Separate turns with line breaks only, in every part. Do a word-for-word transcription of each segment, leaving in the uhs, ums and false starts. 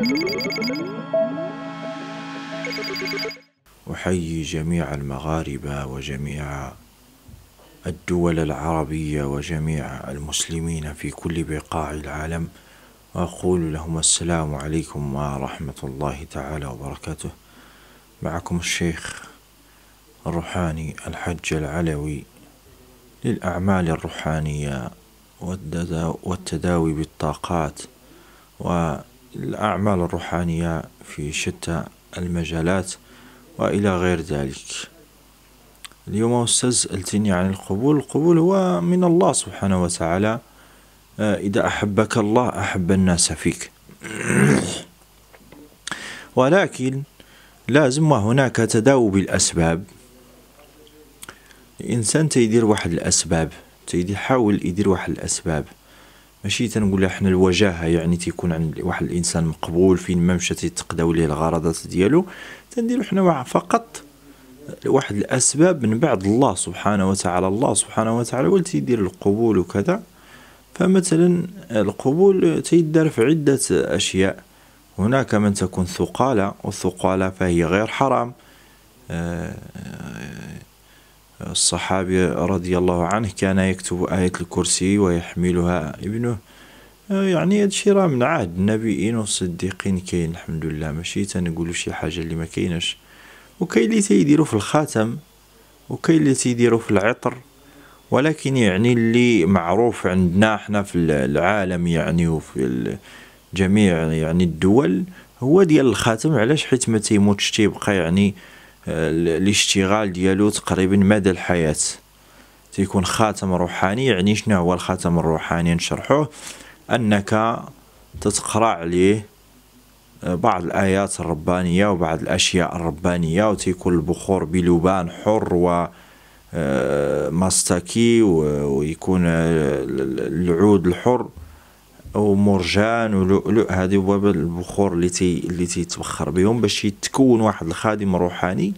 أحيي جميع المغاربة وجميع الدول العربية وجميع المسلمين في كل بقاع العالم، وأقول لهم السلام عليكم ورحمة الله تعالى وبركاته. معكم الشيخ الروحاني الحج العلوي للأعمال الروحانية والتداوي بالطاقات والأعمال الروحانية في شتى المجالات وإلى غير ذلك. اليوم أستاذ سألتني عن القبول. القبول هو من الله سبحانه وتعالى. إذا أحبك الله أحب الناس فيك، ولكن لازم وهناك تداوي بالأسباب. الإنسان تيدير واحد الأسباب، تيدي حاول يدير واحد الأسباب، ماشي تنقول احنا الوجاهة يعني تيكون عند واحد الإنسان مقبول فين ما مشى تيتقداو ليه الغرضات ديالو، تنديرو حنا فقط واحد الأسباب من بعد الله سبحانه وتعالى. الله سبحانه وتعالى هو اللي تيدير القبول وكذا. فمثلا القبول تيدار في عدة أشياء. هناك من تكون ثقالة، والثقالة فهي غير حرام. الصحابي رضي الله عنه كان يكتب آية الكرسي ويحملها ابنه، يعني هادشي راه من عهد النبيين والصديقين كاين الحمد لله، ماشي تنقولوا شي حاجة اللي ما كايناش. وكاين اللي تيديروا في الخاتم، وكاين اللي تيديروا في العطر، ولكن يعني اللي معروف عندنا احنا في العالم يعني وفي جميع يعني الدول هو ديال الخاتم. علاش؟ حيت ما تيموتش، تيبقى يعني الاشتغال ديالو تقريبا مدى الحياة. تيكون خاتم روحاني. يعني شنو هو الخاتم الروحاني؟ نشرحوه انك تتقرا عليه بعض الآيات الربانية وبعض الأشياء الربانية، وتيكون البخور بلبان حر و ماستكي، ويكون العود الحر ومرجان ولؤلؤ. هذه هو البخور اللي تي اللي تيتبخر بهم باش يتكون واحد الخادم روحاني.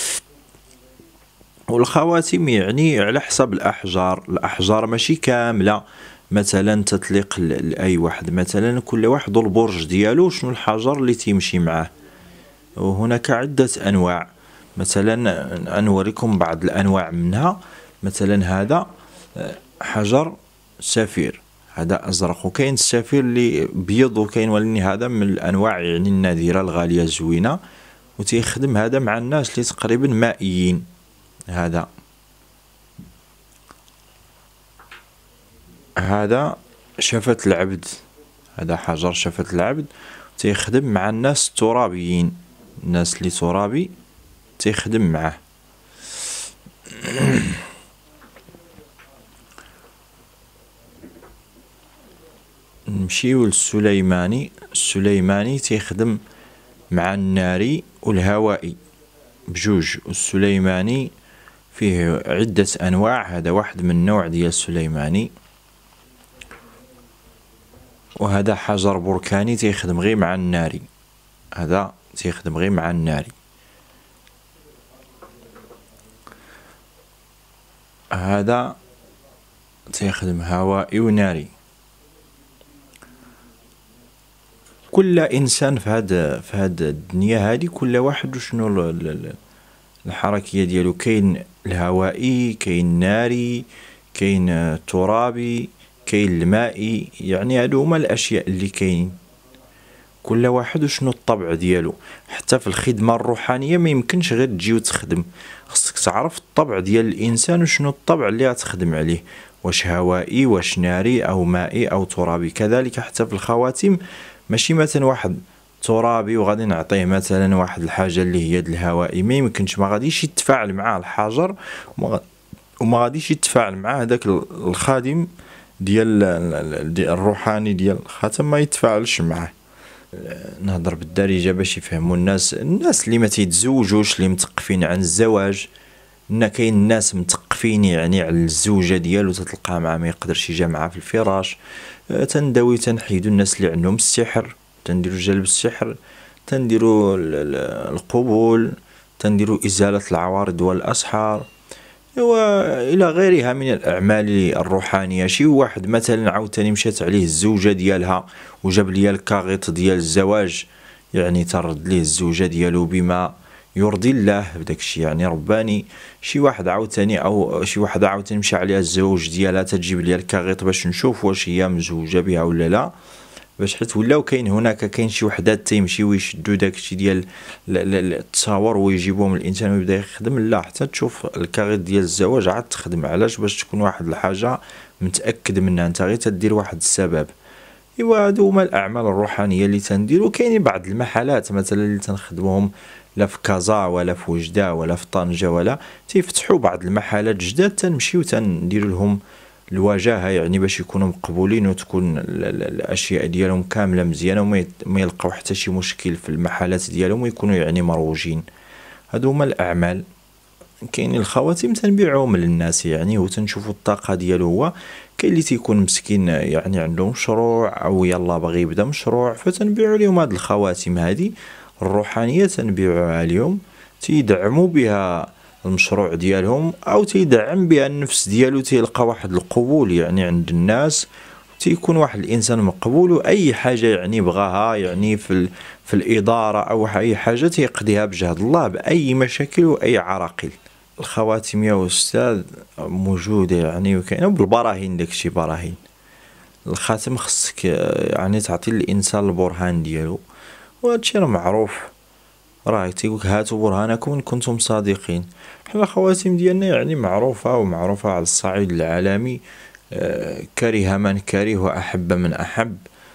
والخواتم يعني على حسب الأحجار. الأحجار ماشي كاملة مثلا تتليق لأي واحد، مثلا كل واحد البرج ديالو شنو الحجر اللي تيمشي معاه. وهناك عدة أنواع، مثلا أنوريكم بعض الأنواع منها. مثلا هذا حجر سفير، هذا أزرق، وكاين السفير اللي بيض، وكاين ولكن هذا من الأنواع يعني النادرة الغالية الزوينة، وتيخدم هذا مع الناس اللي تقريبا مائيين. هذا هذا شفة العبد، هذا حجر شفة العبد، تيخدم مع الناس الترابيين، الناس اللي ترابي تيخدم معه. نمشيو للسليماني. السليماني تيخدم مع الناري والهوائي بجوج. والسليماني فيه عدة أنواع، هذا واحد من نوع ديال السليماني. وهذا حجر بركاني تيخدم غير مع الناري، هذا تيخدم غير مع الناري. هذا تيخدم هوائي وناري. كل انسان في هذا في هذا الدنيا هذه كل واحد وشنو الحركيه ديالو. كاين الهوائي، كاين الناري، كاين الترابي، كاين المائي. يعني هادو هما الاشياء اللي كاين، كل واحد وشنو الطبع ديالو. حتى في الخدمه الروحانيه ما يمكنش غير تجي وتخدم، خصك تعرف الطبع ديال الانسان وشنو الطبع اللي غتخدم عليه، واش هوائي واش ناري او مائي او ترابي. كذلك حتى في الخواتم، ماشي مثلا واحد ترابي وغادي نعطيه مثلا واحد الحاجه اللي هي الهوائي، ما يمكنش، ما غاديش يتفاعل مع الحجر وما غاديش يتفاعل مع هذاك الخادم ديال الروحاني ديال الخاتم، ما يتفاعلش معه. نهضر بالدارجه باش يفهموا الناس. الناس اللي ما تيتزوجوش، اللي متقفين عن الزواج، ان كاين الناس متقفين يعني على الزوجه ديالو، تتلقاه معاه ما يقدرش يجي معاه في الفراش. تنداوي تنحيدو الناس اللي عندهم السحر، تنديروا جلب السحر، تنديروا القبول، تنديروا ازاله العوارض والاسحار، وإلى غيرها من الأعمال الروحانية. شي واحد مثلا عاوتاني مشات عليه الزوجة ديالها وجاب ليا الكاغيط ديال الزواج، يعني ترد ليه الزوجة ديالو بما يرضي الله بداك الشيء، يعني رباني. شي واحد عاوتاني او شي واحد عاوتاني مشى عليها الزوج ديالها تجيب ليا الكاغيط باش نشوف واش هي مزوجة بها ولا لا، باش حيت ولاو كاين هناك كاين شي وحدات تيمشيو يشدو داكشي ديال التصاور ويجيبوهم الانسان ويبدا يخدم. لا، حتى تشوف الكاغيط ديال الزواج عاد تخدم. علاش؟ باش تكون واحد الحاجه متاكد منها، انت غير تدير واحد السبب. ايوا هادو هما الاعمال الروحانيه اللي تنديرو. كاينين بعض المحلات مثلا اللي تنخدموهم لا في كازا ولا في وجده ولا في طنجه، ولا تيفتحوا بعض المحلات جداد تنمشيو تنديروا لهم الواجهه، يعني باش يكونوا مقبولين وتكون الاشياء ديالهم كامله مزيانه وما يلقاو حتى شي مشكل في المحلات ديالهم ويكونوا يعني مروجين. هادو هما الاعمال. كاين الخواتم تنبيعوهم للناس، يعني وتنشوفوا الطاقه ديالو. هو كاين اللي تيكون مسكين يعني عنده مشروع او يلا باغي يبدا مشروع، فتنبيعوا لهم هاد الخواتم هادي الروحانيه، تنبيعوها اليوم تيدعموا بها المشروع ديالهم او تيدعم بها النفس ديالو، تيلقى واحد القبول يعني عند الناس، تيكون واحد الانسان مقبول. واي حاجه يعني بغاها يعني في في الاداره او اي حاجه تيقضيها بجهد الله باي مشاكل واي عراقيل. الخواتم يا استاذ موجوده يعني وكاينه بالبراهين، داكشي براهين. الخاتم خصك يعني تعطي الانسان البرهان ديالو، وهادشي راه معروف، راه تيقولك هاتوا برهانكم ان كنتم صادقين. حنا الخواتم ديالنا يعني معروفه ومعروفه على الصعيد العالمي، آه كره من كره واحب من احب،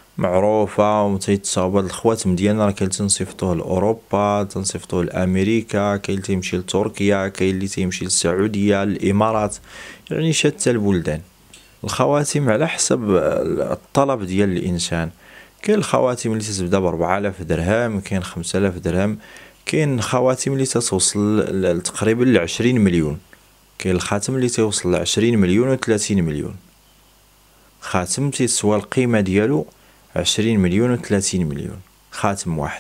معروفه. وتيتصاوب هاد الخواتم ديالنا راه كاين تنصيفطوه لاوروبا، تنصيفطوه لامريكا، كاين اللي تيمشي لتركيا، كاين اللي تيمشي للسعوديه، الامارات، يعني شتى البلدان. الخواتم على حسب الطلب ديال الانسان. كاين الخواتم اللي تتبدا بربعة آلاف درهم، كاين خمسة آلاف درهم، كاين خواتم اللي تتوصل تقريبا لعشرين مليون. كاين الخاتم اللي تيوصل لعشرين مليون وثلاثين مليون. خاتم تيسوى القيمة ديالو عشرين مليون وثلاثين مليون، خاتم واحد.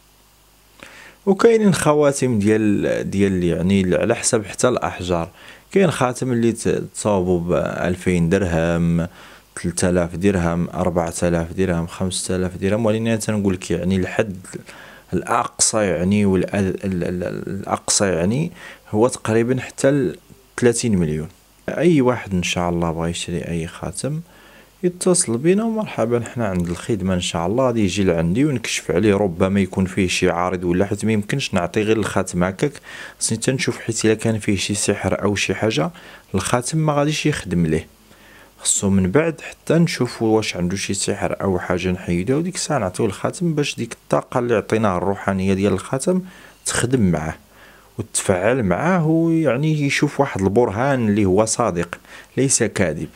وكاينين خواتم ديال ديال يعني على حسب حتى الأحجار. كاين خاتم اللي تصاوبو بألفين درهم، ثلاثة آلاف درهم، أربعة آلاف درهم، خمسة آلاف درهم. ولكن تنقولك يعني الحد الأقصى يعني والأقصى يعني هو تقريبا حتى ثلاثين مليون. أي واحد إن شاء الله بغى يشري أي خاتم يتصل بينا ومرحبا، حنا عند الخدمة إن شاء الله. غادي يجي لعندي ونكشف عليه، ربما يكون فيه شي عارض ولا، حيت ما يمكنش نعطي غير الخاتم هكاك، خصني تنشوف حيت إلا كان فيه شي سحر أو شي حاجة الخاتم ما غاديش يخدم ليه، خصو من بعد حتى نشوفوا واش عنده شي سحر او حاجه نحيدوها، وديك الساعه نعطيو الخاتم باش ديك الطاقه اللي عطيناها الروحانيه ديال الخاتم تخدم معاه وتتفاعل معاه، ويعني يشوف واحد البرهان اللي هو صادق ليس كاذب.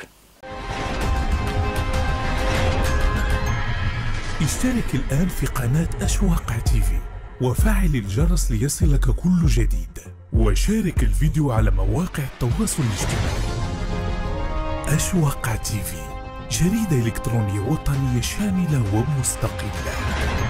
اشترك الآن في قناة أشواق تيفي وفعل الجرس ليصلك كل جديد، وشارك الفيديو على مواقع التواصل الاجتماعي. أشواق تيفي، جريدة إلكترونية وطنية شاملة ومستقلة.